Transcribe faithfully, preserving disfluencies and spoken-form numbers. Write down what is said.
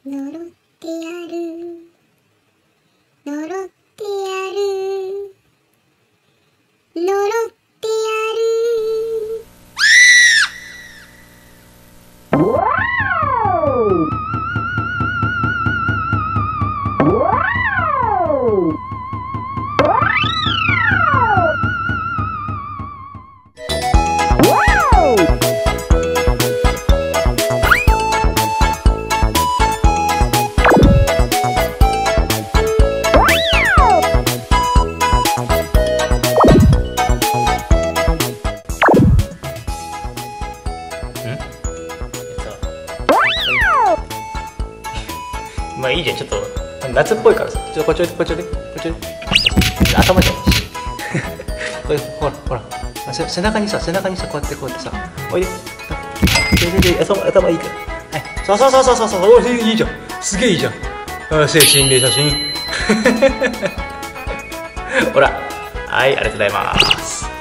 呪ってやる呪ってやる呪ってやる。 まあいいじゃん、ちょっと夏っぽいからさ、ちょっとこっちおいで、こっちおいで、こっちおいで、頭じゃんこれほらほら、背背中にさ、背中にさ、こうやってこうやってさ、おいで、ででで、頭頭いいから、はい、そうそうそうそうそうそう、おいいいじゃん、すげえいいじゃん、あ、精神霊写真ほら、はい、ありがとうございます。